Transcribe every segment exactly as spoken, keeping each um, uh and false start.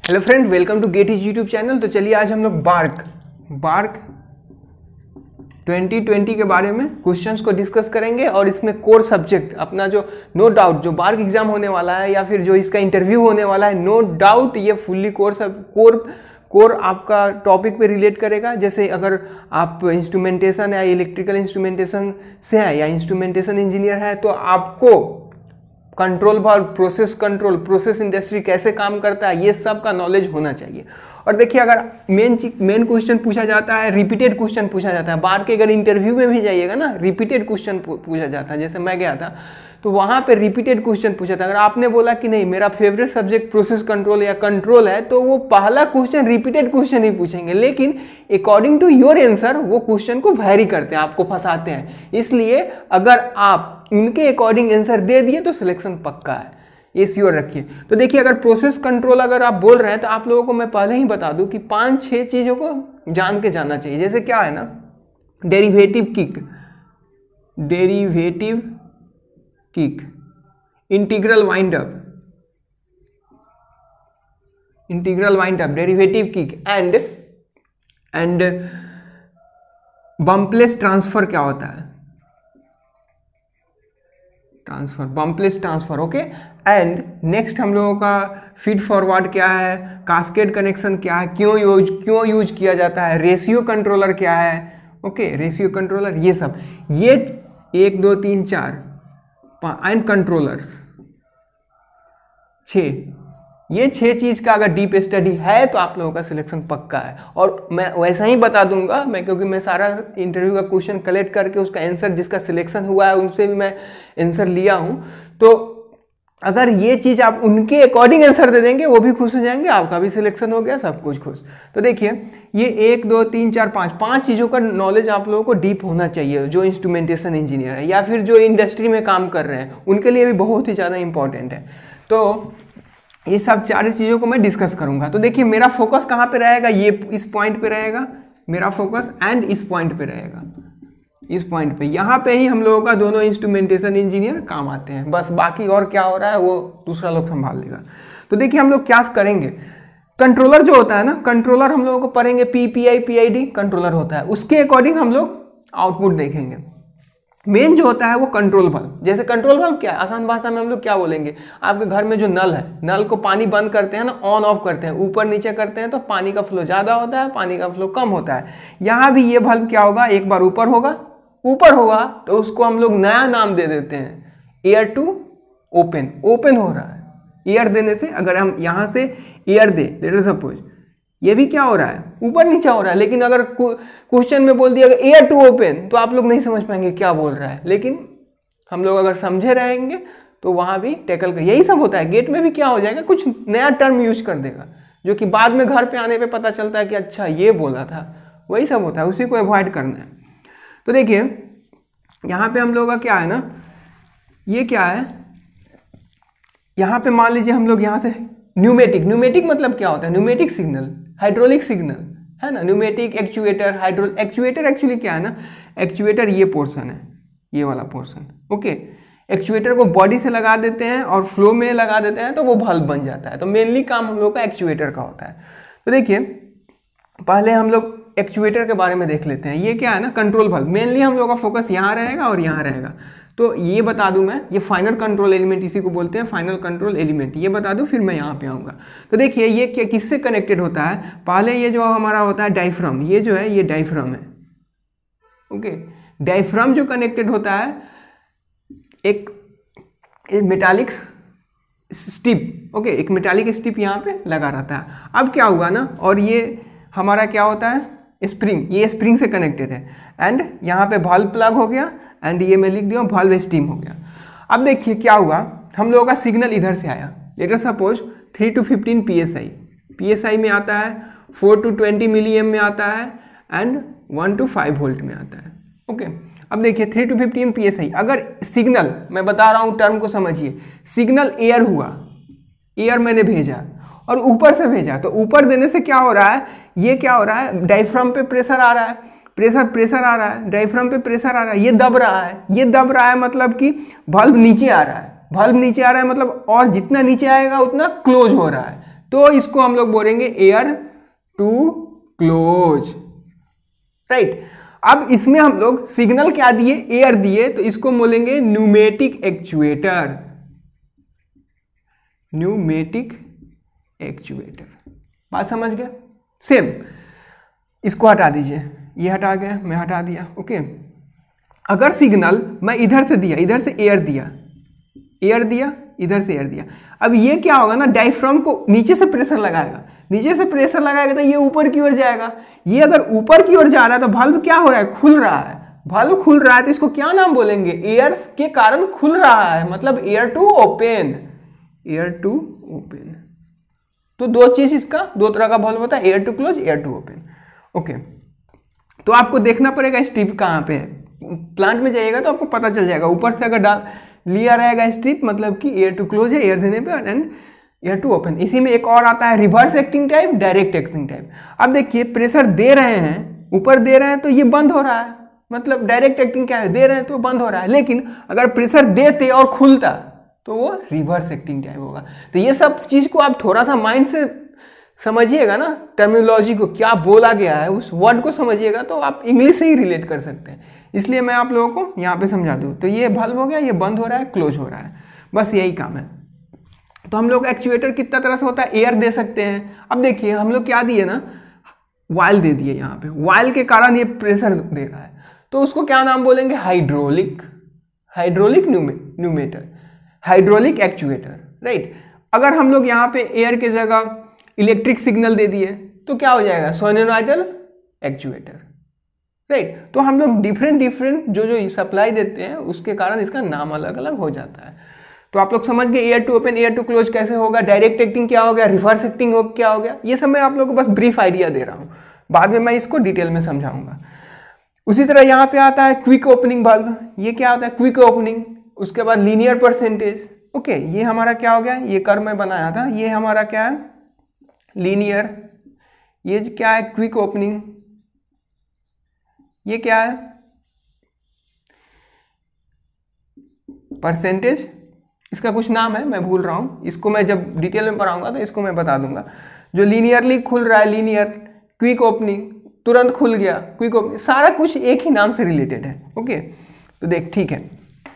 Hello friend, welcome to gate is YouTube channel. तो चलिए आज हम लोग बार्क बार्क ट्वेंटी ट्वेंटी के बारे में क्वेश्चंस को डिस्कस करेंगे और इसमें कोर सब्जेक्ट अपना जो नो डाउट जो बार्क एग्जाम होने वाला है या फिर जो इसका इंटरव्यू होने वाला है, नो डाउट ये फुल्ली कोर सब कोर कोर आपका टॉपिक पे रिलेट करेगा। जैसे अगर आप इंस्ट्रूमेंटेशन या इलेक्ट्रिकल इंस्ट्रूमेंटेशन से है या इंस्ट्रूमेंटेशन इंजीनियर है तो आपको control valve, process control, process industry कैसे काम करता है, ये सब का नॉलेज होना चाहिए। और देखिए अगर मेन मेन क्वेश्चन पूछा जाता है, रिपीटेड क्वेश्चन पूछा जाता है, बार के अगर इंटरव्यू में भी जाइएगा ना रिपीटेड क्वेश्चन पूछा जाता है। जैसे मैं गया था तो वहाँ पे रिपीटेड क्वेश्चन पूछा था। अगर आपने बोला कि नहीं मेरा फेवरेट सब्जेक्ट प्रोसेस कंट्रोल या कंट्रोल है तो वो पहला क्वेश्चन रिपीटेड क्वेश्चन ही पूछेंगे, लेकिन अकॉर्डिंग टू योर आंसर वो क्वेश्चन को वैरी करते हैं, आपको फंसाते हैं। इसलिए अगर आप उनके अकॉर्डिंग आंसर दे दिए तो सिलेक्शन पक्का है, ये श्योर रखिए। तो देखिए अगर प्रोसेस कंट्रोल अगर आप बोल रहे हैं तो आप लोगों को मैं पहले ही बता दूं कि पांच छह चीजों को जान के जाना चाहिए। जैसे क्या है ना, derivative kick, derivative kick, integral wind up, integral wind up, derivative kick and and bumpless transfer क्या होता है, transfer, bumpless transfer, okay. And next हम लोगों का फीड फॉरवर्ड क्या है, कास्केड कनेक्शन क्या है, क्यों यूज क्यों यूज किया जाता है, रेशियो कंट्रोलर क्या है, ओके, रेशियो कंट्रोलर, ये सब, ये एक दो तीन चार एंड कंट्रोलर्स, छः, ये छह चीज का अगर डीप स्टडी है तो आप लोगों का सिलेक्शन पक्का है। और मैं वैसा ही बता दूंगा मैं, क्योंकि मैं सारा इंटरव्यू का क्वेश्चन कलेक्ट करके उसका आंसर जिसका सिलेक्शन हुआ है उनसे भी मैं आंसर लिया हूं। तो अगर ये चीज आप उनके अकॉर्डिंग आंसर दे देंगे वो भी खुश हो जाएंगे, आपका भी सिलेक्शन हो गया, सब कुछ खुश। तो देखिए ये एक दो तीन चार पाँच पाँच चीज़ों का नॉलेज आप लोगों को डीप होना चाहिए। जो इंस्ट्रूमेंटेशन इंजीनियर है या फिर जो इंडस्ट्री में काम कर रहे हैं उनके लिए भी बहुत ही ज़्यादा इंपॉर्टेंट है। तो ये सब चार चीज़ों को मैं डिस्कस करूंगा। तो देखिए मेरा फोकस कहाँ पे रहेगा, ये इस पॉइंट पे रहेगा मेरा फोकस, एंड इस पॉइंट पे रहेगा, इस पॉइंट पे, यहाँ पे ही हम लोगों का दोनों इंस्ट्रूमेंटेशन इंजीनियर काम आते हैं। बस बाकी और क्या हो रहा है वो दूसरा लोग संभाल लेगा। तो देखिए हम लोग क्या करेंगे, कंट्रोलर जो होता है ना, कंट्रोलर हम लोगों को पढ़ेंगे, P P I P I D controller होता है, उसके अकॉर्डिंग हम लोग आउटपुट देखेंगे। मेन जो होता है वो कंट्रोल वाल्व। जैसे कंट्रोल वाल्व क्या है, आसान भाषा में हम लोग क्या बोलेंगे, आपके घर में जो नल है, नल को पानी बंद करते हैं ना, ऑन ऑफ करते हैं, ऊपर नीचे करते हैं तो पानी का फ्लो ज़्यादा होता है, पानी का फ्लो कम होता है। यहाँ भी ये वाल्व क्या होगा, एक बार ऊपर होगा, ऊपर होगा तो उसको हम लोग नया नाम दे देते हैं, एयर टू ओपन, ओपन हो रहा है। एयर देने से अगर हम यहाँ से एयर दे, लेट अस सपोज, ये भी क्या हो रहा है, ऊपर नीचे हो रहा है। लेकिन अगर क्वेश्चन में बोल दिया एयर टू ओपन तो आप लोग नहीं समझ पाएंगे क्या बोल रहा है, लेकिन हम लोग अगर समझे रहेंगे तो वहां भी टैकल कर, यही सब होता है। गेट में भी क्या हो जाएगा, कुछ नया टर्म यूज कर देगा जो कि बाद में घर पे आने पे पता चलता है कि अच्छा ये बोला था, वही सब होता है, उसी को अवॉइड करना है। तो देखिए यहाँ पे हम लोग का क्या है ना, ये क्या है, यहाँ पे मान लीजिए हम लोग यहाँ से न्यूमेटिक, न्यूमेटिक मतलब क्या होता है, न्यूमेटिक सिग्नल, हाइड्रोलिक सिग्नल है ना, pneumatic, actuator, hydro actuator actually क्या है ना, एक्चुएटर ये पोर्शन है, ये वाला पोर्शन, ओके। एक्चुएटर को बॉडी से लगा देते हैं और फ्लो में लगा देते हैं तो वो वाल्व बन जाता है। तो मेनली काम हम लोग का एक्चुएटर का होता है। तो देखिए पहले हम लोग एक्चुएटर के बारे में देख लेते हैं। ये क्या है ना, कंट्रोल वाल्व। मेनली हम लोग का फोकस यहाँ रहेगा और यहाँ रहेगा। तो ये बता दूं मैं, ये फाइनल कंट्रोल एलिमेंट, इसी को बोलते हैं फाइनल कंट्रोल एलिमेंट, ये बता दूं फिर मैं यहाँ पे आऊँगा। तो देखिए ये क्या किससे कनेक्टेड होता है, पहले ये जो हमारा होता है डायफ्राम, ये जो है ये डायफ्राम है, ओके। डायफ्राम जो कनेक्टेड होता है एक मेटालिक स्टिप, ओके, एक मेटालिक स्टिप यहाँ पे लगा रहता है। अब क्या हुआ ना, और ये हमारा क्या होता है स्प्रिंग, ये स्प्रिंग से कनेक्टेड है, एंड यहाँ पे वाल्व प्लग हो गया, एंड ये मैं लिख दिया वाल्व स्टीम हो गया। अब देखिए क्या हुआ, हम लोगों का सिग्नल इधर से आया, let us suppose three to fifteen P S I, P S I में आता है, four to twenty milli M में आता है, and one to five volt में आता है, ओके। अब देखिए three to fifteen P S I, अगर सिग्नल, मैं बता रहा हूँ टर्म को समझिए, सिग्नल एयर हुआ, एयर मैंने भेजा और ऊपर से भेजा, तो ऊपर देने से क्या हो रहा है, ये क्या हो रहा है, डायफ्राम पे प्रेशर आ रहा है, प्रेशर प्रेशर आ रहा है, डायफ्राम पे प्रेशर आ रहा है, ये दब रहा है, ये दब रहा है मतलब कि वाल्व नीचे आ रहा है, वाल्व नीचे आ रहा है मतलब और जितना नीचे आएगा उतना क्लोज हो रहा है, तो इसको हम लोग बोलेंगे एयर टू क्लोज, राइट। अब इसमें हम लोग सिग्नल क्या दिए, एयर दिए, तो इसको बोलेंगे न्यूमेटिक एक्चुएटर, न्यूमेटिक एक्चुएटर। बात समझ गया? सेम इसको हटा दीजिए, ये हटा गया, मैं हटा दिया, ओके। अगर सिग्नल मैं इधर से दिया, इधर से एयर दिया, एयर दिया, इधर से एयर दिया, अब ये क्या होगा ना, डायफ्राम को नीचे से प्रेशर लगाएगा, नीचे से प्रेशर लगाएगा तो ये ऊपर की ओर जाएगा। ये अगर ऊपर की ओर जा रहा है तो वाल्व क्या हो रहा है, खुल रहा है, वाल्व खुल रहा है, तो इसको क्या नाम बोलेंगे, एयर के कारण खुल रहा है, मतलब air to open, air to open. तो दो चीज इसका, दो तरह का वाल्व होता है, air to close, air to open, okay. तो आपको देखना पड़ेगा स्ट्रिप कहाँ पे है, प्लांट में जाइएगा तो आपको पता चल जाएगा। ऊपर से अगर डाल लिया रहेगा स्ट्रिप, मतलब कि एयर टू क्लोज है, एयर देने पे, एंड एयर टू ओपन। इसी में एक और आता है reverse acting type, direct acting type. अब देखिए प्रेशर दे रहे हैं, ऊपर दे रहे हैं तो ये बंद हो रहा है, मतलब डायरेक्ट एक्टिंग क्या है, दे रहे हैं तो बंद हो रहा है। लेकिन अगर प्रेशर देते और खुलता तो वो रिवर्स एक्टिंग टाइप होगा। तो ये सब चीज को आप थोड़ा सा माइंड से समझिएगा ना, टर्मिनोलॉजी को क्या बोला गया है, उस वर्ड को समझिएगा तो आप इंग्लिश से ही रिलेट कर सकते हैं। इसलिए मैं आप लोगों को यहाँ पे समझा दूँ। तो ये वाल्व हो गया, ये बंद हो रहा है, क्लोज हो रहा है, बस यही काम है। तो हम लोग एक्चुएटर कितना तरह से होता है, एयर दे सकते हैं। अब देखिए हम लोग क्या दिए ना, वायल दे दिए, यहाँ पे वायल के कारण ये प्रेशर दे रहा है, तो उसको क्या नाम बोलेंगे, hydraulic, hydraulic pneumatic, hydraulic actuator, right. अगर हम लोग यहाँ पे एयर के जगह इलेक्ट्रिक सिग्नल दे दिए तो क्या हो जाएगा, सोलेनोइडल एक्चुएटर, राइट। तो हम लोग डिफरेंट डिफरेंट जो जो सप्लाई देते हैं उसके कारण इसका नाम अलग अलग हो जाता है। तो आप लोग समझ गए air to open, air to close कैसे होगा, डायरेक्ट एक्टिंग क्या हो गया, रिवर्स एक्टिंग हो क्या हो गया, ये सब मैं आप लोगों को बस ब्रीफ आइडिया दे रहा हूँ, बाद में मैं इसको डिटेल में समझाऊंगा। उसी तरह यहाँ पे आता है क्विक ओपनिंग वाल्व। ये क्या होता है, क्विक ओपनिंग। उसके बाद लीनियर परसेंटेज, ओके। ये हमारा क्या हो गया, ये कर्व मैं बनाया था, ये हमारा क्या है, लीनियर। ये क्या है, क्विक ओपनिंग। ये क्या है, परसेंटेज। इसका कुछ नाम है, मैं भूल रहा हूं, इसको मैं जब डिटेल में पढ़ाऊंगा तो इसको मैं बता दूंगा। जो लीनियरली खुल रहा है, लीनियर, क्विक ओपनिंग, तुरंत खुल गया, क्विक ओपनिंग, सारा कुछ एक ही नाम से रिलेटेड है, ओके। तो देख, ठीक है,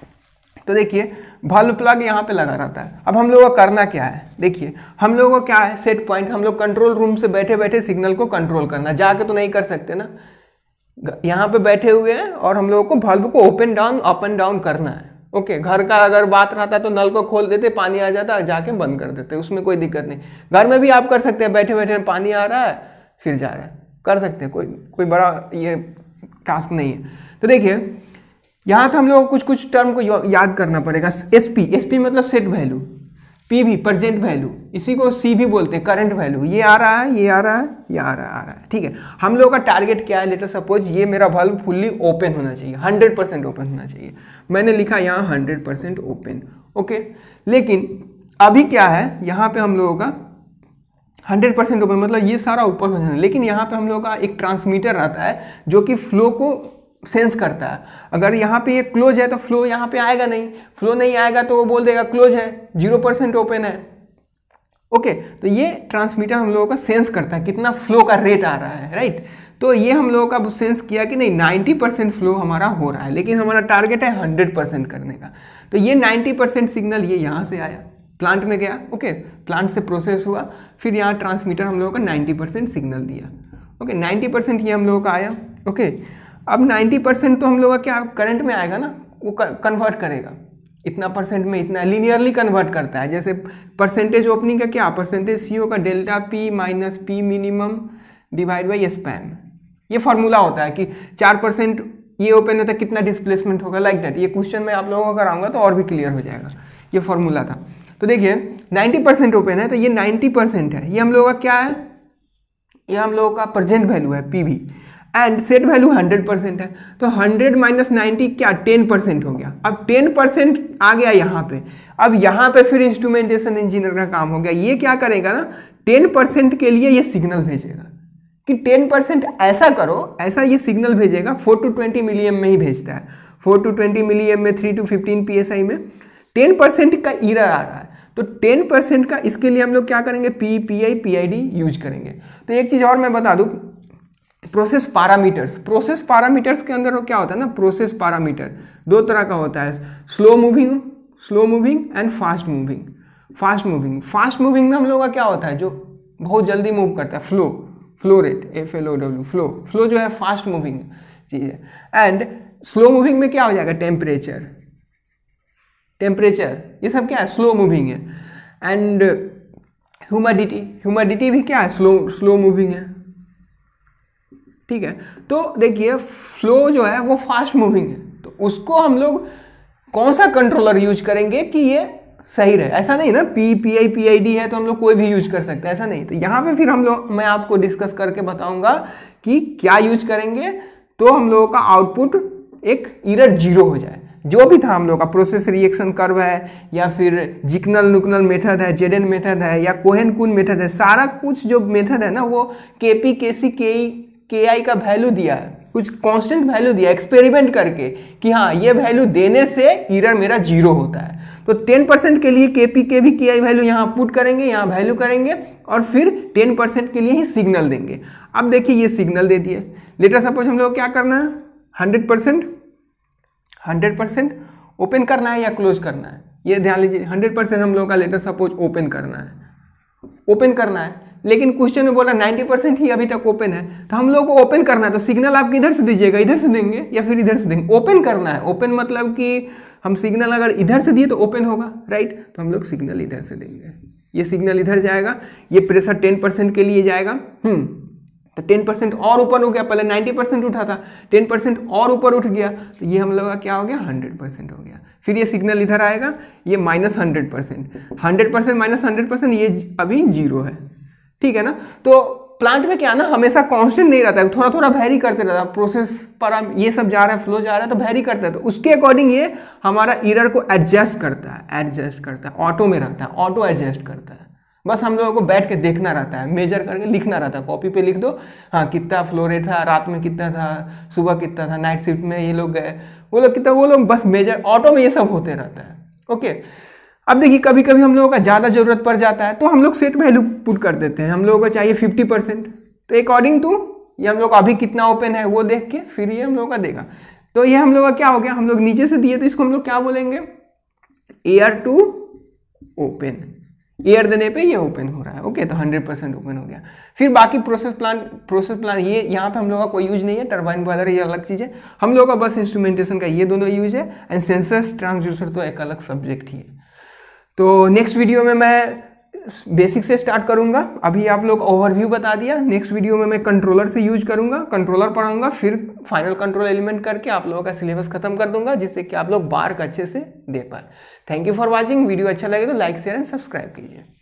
तो देखिए वाल्व प्लग यहाँ पे लगा रहता है। अब हम लोगों को करना क्या है, देखिए हम लोगों को क्या है, सेट पॉइंट, हम लोग कंट्रोल रूम से बैठे बैठे सिग्नल को कंट्रोल करना, जाके तो नहीं कर सकते ना, यहाँ पे बैठे हुए हैं और हम लोगों को वाल्व को open down up and down करना है, ओके। घर का अगर बात रहता है तो नल को खोल देते, पानी आ जाता, जाके बंद कर देते, उसमें कोई दिक्कत नहीं। घर में भी आप कर सकते हैं, बैठे बैठे पानी आ रहा है फिर जा रहा है, कर सकते हैं, कोई कोई बड़ा ये टास्क नहीं है। तो देखिए यहाँ पे हम लोग को कुछ कुछ टर्म को याद करना पड़ेगा। एसपी, एसपी मतलब set value, PV present value, इसी को सी भी बोलते हैं, करंट वैल्यू। ये आ रहा है, ये आ रहा है, ये आ रहा है, आ रहा है, ठीक है। हम लोग का टारगेट क्या है, लेटर सपोज ये मेरा वाल्व फुल्ली ओपन होना चाहिए, हंड्रेड परसेंट ओपन होना चाहिए। मैंने लिखा यहाँ हंड्रेड परसेंट ओपन, ओके। लेकिन अभी क्या है, यहाँ पे हम लोगों का हंड्रेड परसेंट ओपन मतलब ये सारा ऊपर हो जाना, लेकिन यहाँ पे हम लोगों का एक ट्रांसमीटर आता है जो कि फ्लो को सेंस करता है। अगर यहाँ पे ये क्लोज है तो फ्लो यहाँ पे आएगा नहीं, फ्लो नहीं आएगा तो वो बोल देगा क्लोज है, जीरो परसेंट ओपन है, ओके। तो ये ट्रांसमीटर हम लोगों का सेंस करता है कितना फ्लो का रेट आ रहा है, राइट। तो ये हम लोगों का सेंस किया कि नहीं नाइन्टी परसेंट फ्लो हमारा हो रहा है, लेकिन हमारा टारगेट है हंड्रेड परसेंट करने का। तो ये नाइन्टी परसेंट सिग्नल ये यहाँ से आया, प्लांट में गया, ओके, प्लांट से प्रोसेस हुआ, फिर यहाँ ट्रांसमीटर हम लोगों का नाइन्टी परसेंट सिग्नल दिया, ओके। नाइन्टी परसेंट ये हम लोगों का आया, ओके। अब नाइन्टी परसेंट तो हम लोग का क्या करंट में आएगा ना, वो कन्वर्ट करेगा, इतना परसेंट में इतना लीनियरली कन्वर्ट करता है। जैसे परसेंटेज ओपनिंग का क्या, परसेंटेज सीओ का delta P minus P minimum divide by span, ये फॉर्मूला होता है कि चार परसेंट ये ओपन है तो कितना डिस्प्लेसमेंट होगा, लाइक दैट। ये क्वेश्चन मैं आप लोगों को कराऊंगा तो और भी क्लियर हो जाएगा, ये फॉर्मूला था। तो देखिए नाइन्टी परसेंट ओपन है तो ये नाइन्टी परसेंट है, ये हम लोगों का क्या है, ये हम लोगों का प्रेजेंट वैल्यू है PV, and set value hundred percent है। तो हंड्रेड माइनस नाइन्टी क्या, टेन परसेंट हो गया। अब टेन परसेंट आ गया यहाँ पे, अब यहाँ पे फिर इंस्ट्रूमेंटेशन इंजीनियर का काम हो गया। ये क्या करेगा ना, टेन परसेंट के लिए ये सिग्नल भेजेगा कि टेन परसेंट ऐसा करो, ऐसा ये सिग्नल भेजेगा। फोर टू ट्वेंटी मिलीएम में ही भेजता है, फोर टू ट्वेंटी मिलीएम में, three to fifteen P S I में टेन परसेंट का एरर आ रहा है। तो टेन परसेंट का इसके लिए हम लोग क्या करेंगे, P P I P I D use करेंगे। तो एक चीज़ और मैं बता दूँ, प्रोसेस पैरामीटर्स, प्रोसेस पैरामीटर्स के अंदर वो क्या होता है ना, प्रोसेस पैरामीटर दो तरह का होता है, slow moving slow moving and fast moving. Fast moving fast moving में हम लोग का क्या होता है, जो बहुत जल्दी मूव करता है, flow flow rate, F L O W, flow flow जो है फास्ट मूविंग चीज़ है। एंड स्लो मूविंग में क्या हो जाएगा, टेम्परेचर टेम्परेचर ये सब क्या है, स्लो मूविंग है। एंड ह्यूमिडिटी ह्यूमिडिटी भी क्या है, स्लो स्लो मूविंग है, ठीक है। तो देखिए फ्लो जो है वो फास्ट मूविंग है, तो उसको हम लोग कौन सा कंट्रोलर यूज करेंगे कि ये सही रहे। ऐसा नहीं ना P P I P I D है तो हम लोग कोई भी यूज कर सकते हैं, ऐसा नहीं। तो यहाँ पे फिर हम लोग मैं आपको डिस्कस करके बताऊंगा कि क्या यूज करेंगे तो हम लोगों का आउटपुट एक एरर जीरो हो जाए। जो भी था हम लोग का प्रोसेस रिएक्शन कर्व है या फिर जिग्नल नुकनल मेथड है, जेडन मेथड है या कोहेन कून मेथड है, सारा कुछ जो मेथड है ना वो के पी के सी के ई के आई का वैल्यू दिया है, कुछ कांस्टेंट वैल्यू दिया एक्सपेरिमेंट करके कि हाँ ये वैल्यू देने से एरर मेरा जीरो होता है। तो टेन परसेंट के लिए के पी के भी के आई वैल्यू यहाँ पुट करेंगे, यहाँ वैल्यू करेंगे और फिर टेन परसेंट के लिए ही सिग्नल देंगे। अब देखिए ये सिग्नल दे दिए, लेटर सपोज हम लोग क्या करना है, hundred percent hundred percent open करना है या क्लोज करना है, ये ध्यान लीजिए। हंड्रेड परसेंट हम लोग का लेटर सपोज ओपन करना है, ओपन करना है, लेकिन क्वेश्चन में बोला नाइन्टी परसेंट ही अभी तक ओपन है, तो हम लोग को ओपन करना है। तो सिग्नल आप किधर से दीजिएगा, इधर से देंगे या फिर इधर से देंगे, ओपन करना है। ओपन मतलब कि हम सिग्नल अगर इधर से दिए तो ओपन होगा, राइट। तो हम लोग सिग्नल इधर से देंगे, ये सिग्नल इधर जाएगा, ये प्रेशर टेन परसेंट के लिए जाएगा। हम्म तो टेन परसेंट और ऊपर हो गया, पहले नाइन्टी परसेंट उठा था, टेन परसेंट और ऊपर उठ गया, तो ये हम लोग का क्या हो गया, हंड्रेड परसेंट हो गया। फिर ये सिग्नल इधर आएगा, ये minus hundred percent hundred percent minus hundred percent ये अभी जीरो है, ठीक है ना। तो प्लांट में क्या ना हमेशा कांस्टेंट नहीं रहता है, थोड़ा थोड़ा वैरी करते रहता है, प्रोसेस पर ये सब जा रहा है, फ्लो जा रहा है तो वैरी करता है, तो उसके अकॉर्डिंग ये हमारा एरर को एडजस्ट करता है, एडजस्ट करता है, ऑटो में रहता है, ऑटो एडजस्ट करता है। बस हम लोगों को बैठ के देखना रहता है, मेजर करके लिखना रहता है, कॉपी पे लिख दो, हाँ कितना फ्लो रेट था, रात में कितना था, सुबह कितना था, नाइट शिफ्ट में ये लोग गए, वो लोग कितना, वो लोग बस मेजर ऑटो में ये सब होते रहता है, ओके। अब देखिए कभी कभी हम लोगों का ज़्यादा जरूरत पड़ जाता है तो हम लोग सेट वैल्यू पुट कर देते हैं, हम लोगों को चाहिए फिफ्टी परसेंट, तो अकॉर्डिंग टू ये हम लोग अभी कितना ओपन है वो देख के फिर ये हम लोग का देगा। तो ये हम लोग का क्या हो गया, हम लोग नीचे से दिए तो इसको हम लोग क्या बोलेंगे, एयर टू ओपन, एयर देने पे ये ओपन हो रहा है, ओके। तो हंड्रेड परसेंट ओपन हो गया। फिर बाकी प्रोसेस प्लान प्रोसेस प्लान ये यहाँ पे हम लोग का कोई यूज नहीं है, टरबाइन बॉयलर ये अलग चीज़ है, हम लोग का बस इंस्ट्रूमेंटेशन का ये दोनों यूज है, एंड सेंसर्स ट्रांसड्यूसर तो एक अलग सब्जेक्ट ही है। तो नेक्स्ट वीडियो में मैं बेसिक से स्टार्ट करूंगा, अभी आप लोग ओवरव्यू बता दिया, नेक्स्ट वीडियो में मैं कंट्रोलर से यूज करूंगा, कंट्रोलर पढ़ाऊंगा, फिर फाइनल कंट्रोल एलिमेंट करके आप लोगों का सिलेबस खत्म कर दूंगा, जिससे कि आप लोग बार्क अच्छे से दे पाए। Thank you for watching, video अच्छा लगे तो लाइक शेयर एंड सब्सक्राइब कीजिए।